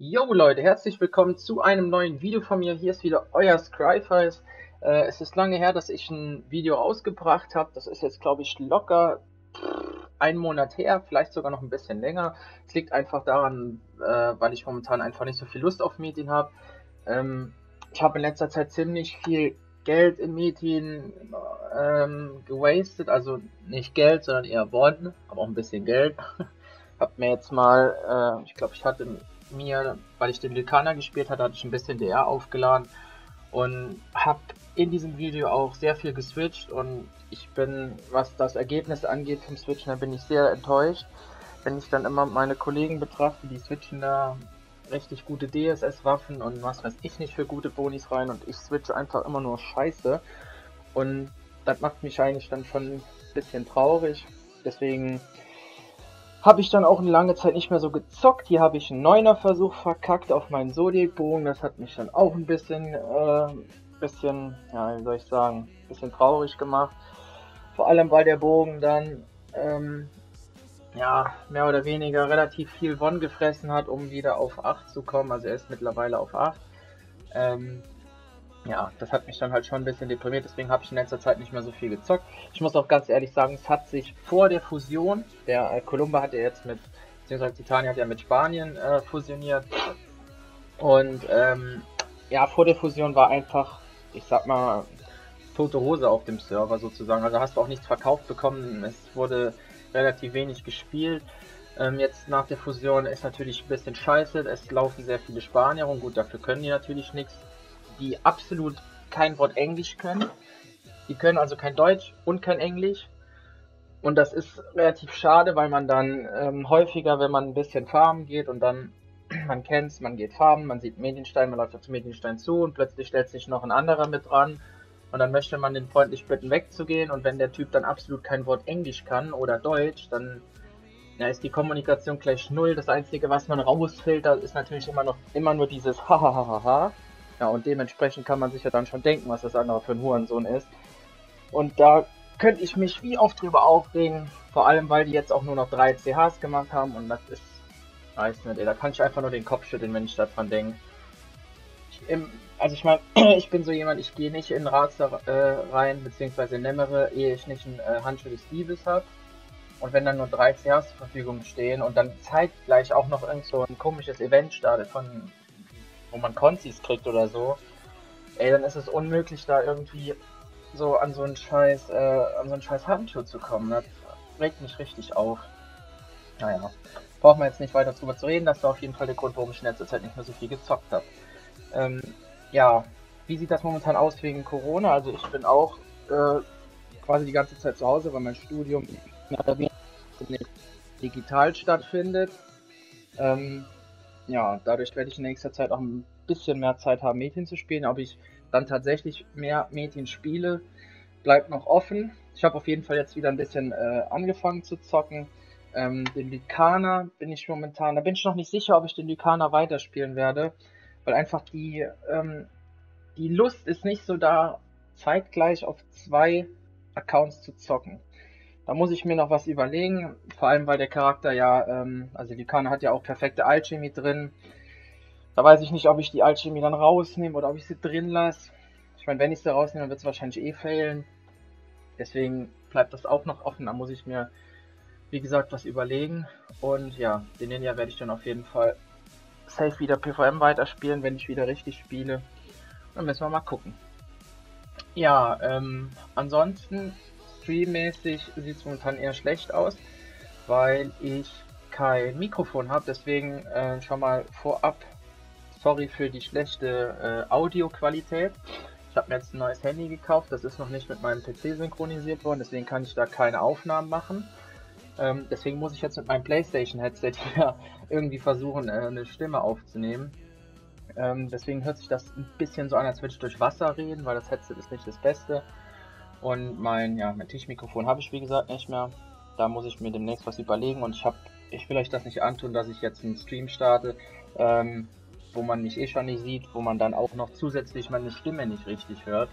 Jo Leute, herzlich willkommen zu einem neuen Video von mir. Hier ist wieder euer Scryface. Es ist lange her, dass ich ein Video rausgebracht habe. Das ist jetzt, glaube ich, locker einen Monat her, vielleicht sogar noch ein bisschen länger. Es liegt einfach daran, weil ich momentan einfach nicht so viel Lust auf Medien habe. Ähm, Ich habe in letzter Zeit ziemlich viel Geld in Medien gewastet. Also nicht Geld, sondern eher Worten, aber auch ein bisschen Geld. Hab mir jetzt mal, ich glaube, ich hatte mir, weil ich den Lykaner gespielt hatte, hatte ich ein bisschen DR aufgeladen und habe in diesem Video auch sehr viel geswitcht und ich bin, was das Ergebnis angeht vom Switchen, da bin ich sehr enttäuscht. Wenn ich dann immer meine Kollegen betrachte, die switchen da richtig gute DSS-Waffen und was weiß ich nicht für gute Bonis rein und ich switche einfach immer nur Scheiße und das macht mich eigentlich dann schon ein bisschen traurig. Deswegen habe ich dann auch eine lange Zeit nicht mehr so gezockt. Hier habe ich einen Neuner-Versuch verkackt auf meinen Zodiac-Bogen. Das hat mich dann auch ein bisschen, ja, wie soll ich sagen, ein bisschen traurig gemacht. Vor allem, weil der Bogen dann, ja, mehr oder weniger relativ viel Won gefressen hat, um wieder auf 8 zu kommen. Also er ist mittlerweile auf 8. Ähm, ja, das hat mich dann halt schon ein bisschen deprimiert, deswegen habe ich in letzter Zeit nicht mehr so viel gezockt. Ich muss auch ganz ehrlich sagen, es hat sich vor der Fusion, der Columba hat ja jetzt mit, beziehungsweise Titania hat ja mit Spanien fusioniert. Und ja, vor der Fusion war einfach, ich sag mal, tote Hose auf dem Server sozusagen. Also hast du auch nichts verkauft bekommen, es wurde relativ wenig gespielt. Jetzt nach der Fusion ist natürlich ein bisschen scheiße, es laufen sehr viele Spanier rum, gut, dafür können die natürlich nichts, die absolut kein Wort Englisch können. Die können also kein Deutsch und kein Englisch. Und das ist relativ schade, weil man dann häufiger, wenn man ein bisschen farmen geht und dann, man kennt's, man geht farmen, man sieht Medienstein, man läuft auf den Medienstein zu und plötzlich stellt sich noch ein anderer mit dran. Und dann möchte man den freundlich bitten, wegzugehen. Und wenn der Typ dann absolut kein Wort Englisch kann oder Deutsch, dann ja, ist die Kommunikation gleich null. Das Einzige, was man rausfiltert, ist natürlich immer nur dieses Hahaha. Ja, und dementsprechend kann man sich ja dann schon denken, was das andere für ein Hurensohn ist. Und da könnte ich mich wie oft drüber aufregen, vor allem weil die jetzt auch nur noch 3 CHs gemacht haben und das ist, weiß nicht, ey, da kann ich einfach nur den Kopf schütteln, wenn ich daran denke. Also ich meine, ich bin so jemand, ich gehe nicht in Razer rein, beziehungsweise in Nemmere, ehe ich nicht einen Handschuh des Diebes habe. Und wenn dann nur 3 CHs zur Verfügung stehen und dann zeitgleich auch noch irgend so ein komisches Event startet, wo man Konzis kriegt oder so, ey, dann ist es unmöglich, da irgendwie so an so einen scheiß Handschuh zu kommen. Das regt mich richtig auf. Naja, braucht man jetzt nicht weiter drüber zu reden. Das war auf jeden Fall der Grund, warum ich in letzter Zeit nicht mehr so viel gezockt habe. Ähm, ja, wie sieht das momentan aus wegen Corona? Also ich bin auch quasi die ganze Zeit zu Hause, weil mein Studium mehr oder weniger digital stattfindet. Ähm, ja, dadurch werde ich in nächster Zeit auch ein bisschen mehr Zeit haben, Mädchen zu spielen. Ob ich dann tatsächlich mehr Mädchen spiele, bleibt noch offen. Ich habe auf jeden Fall jetzt wieder ein bisschen angefangen zu zocken. Den Lykaner bin ich momentan, da bin ich noch nicht sicher, ob ich den Lykaner weiterspielen werde, weil einfach die Lust ist nicht so da, zeitgleich auf 2 Accounts zu zocken. Da muss ich mir noch was überlegen, vor allem weil der Charakter ja, also Lykaner hat ja auch perfekte Alchemie drin. Da weiß ich nicht, ob ich die Alchemie dann rausnehme oder ob ich sie drin lasse. Ich meine, wenn ich sie rausnehme, dann wird es wahrscheinlich eh failen. Deswegen bleibt das auch noch offen. Da muss ich mir, wie gesagt, was überlegen. Und ja, den Ninja werde ich dann auf jeden Fall safe wieder PvM weiterspielen, wenn ich wieder richtig spiele. Dann müssen wir mal gucken. Ja, ansonsten streammäßig sieht es momentan eher schlecht aus, weil ich kein Mikrofon habe. Deswegen schon mal vorab sorry für die schlechte Audioqualität. Ich habe mir jetzt ein neues Handy gekauft, das ist noch nicht mit meinem PC synchronisiert worden, deswegen kann ich da keine Aufnahmen machen. Deswegen muss ich jetzt mit meinem PlayStation-Headset hier irgendwie versuchen, eine Stimme aufzunehmen. Deswegen hört sich das ein bisschen so an, als würde ich durch Wasser reden, weil das Headset ist nicht das Beste. Und mein Tischmikrofon habe ich wie gesagt nicht mehr. Da muss ich mir demnächst was überlegen und ich will euch das nicht antun, dass ich jetzt einen Stream starte, wo man mich eh schon nicht sieht, wo man dann auch noch zusätzlich meine Stimme nicht richtig hört.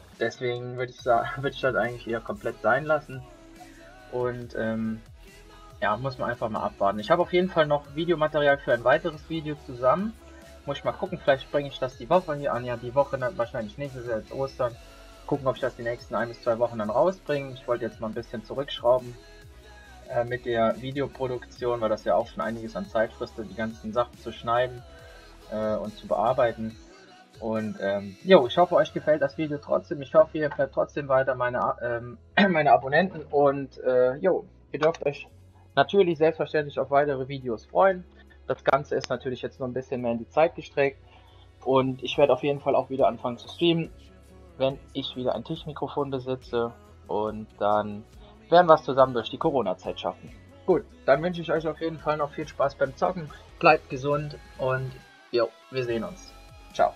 Deswegen würde ich sagen, würde ich das eigentlich eher komplett sein lassen. Und ja, muss man einfach mal abwarten. Ich habe auf jeden Fall noch Videomaterial für ein weiteres Video zusammen. Muss ich mal gucken, vielleicht bringe ich das die Woche hier an. Ja, die Woche dann wahrscheinlich nicht, das ist ja jetzt Ostern. Gucken, ob ich das die nächsten 1 bis 2 Wochen dann rausbringe. Ich wollte jetzt mal ein bisschen zurückschrauben mit der Videoproduktion, weil das ja auch schon einiges an Zeit fristet, die ganzen Sachen zu schneiden und zu bearbeiten. Und jo, ich hoffe, euch gefällt das Video trotzdem. Ich hoffe, ihr bleibt trotzdem weiter meine Abonnenten. Und jo, ihr dürft euch natürlich selbstverständlich auf weitere Videos freuen. Das Ganze ist natürlich jetzt nur ein bisschen mehr in die Zeit gestreckt. Und ich werde auf jeden Fall auch wieder anfangen zu streamen, wenn ich wieder ein Tischmikrofon besitze. Und dann werden wir es zusammen durch die Corona-Zeit schaffen. Gut, dann wünsche ich euch auf jeden Fall noch viel Spaß beim Zocken. Bleibt gesund und jo, wir sehen uns. Ciao.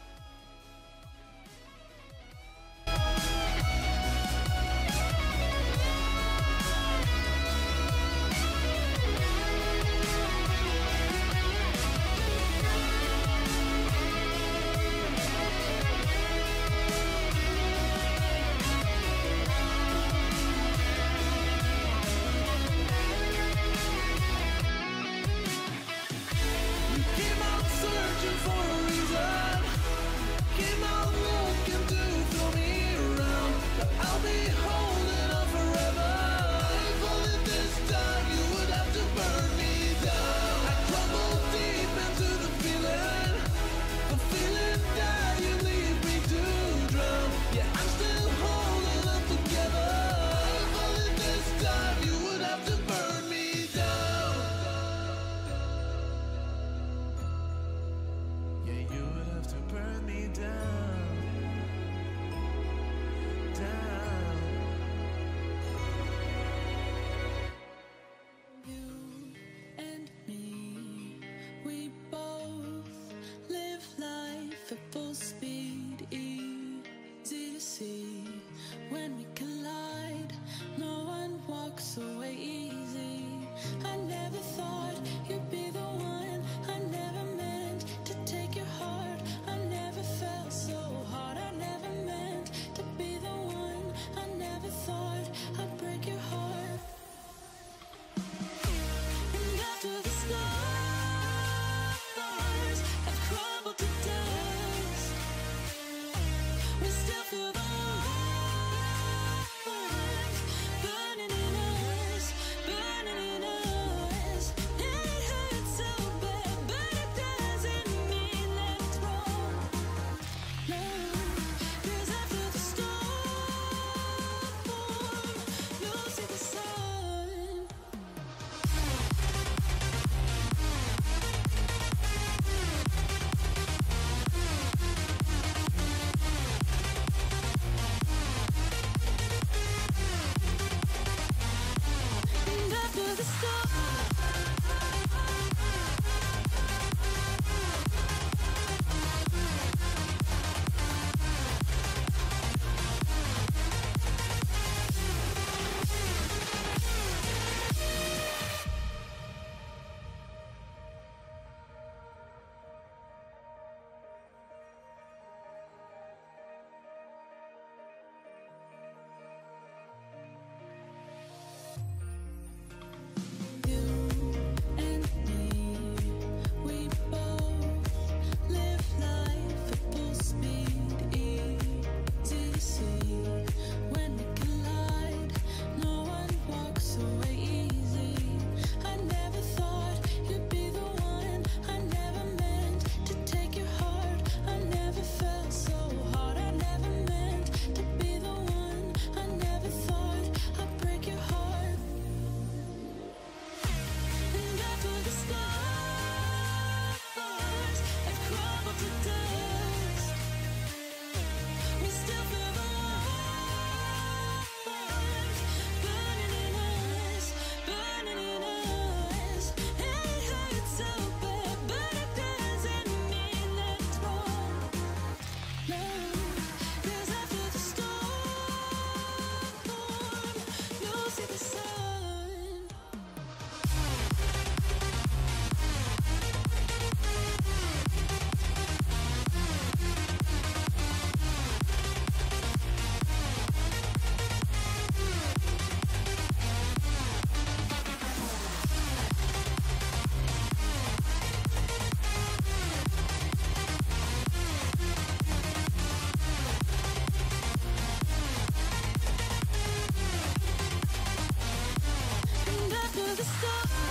Came out searching for a reason. the stars.